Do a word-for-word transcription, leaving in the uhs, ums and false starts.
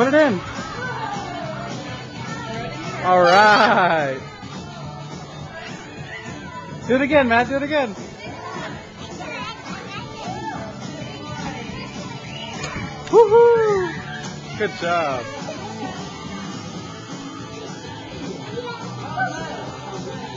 Put it in. All right. Do it again, Matt. Do it again. Woohoo! Good job.